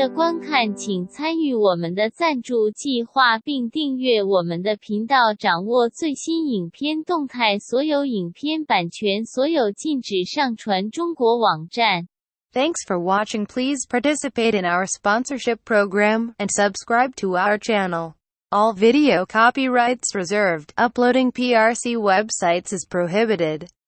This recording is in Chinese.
的观看，请参与我们的赞助计划并订阅我们的频道，掌握最新影片动态。所有影片版权所有，禁止上传中国网站。 Thanks for watching. Please participate in our sponsorship program and subscribe to our channel. All video copyrights reserved. Uploading PRC websites is prohibited.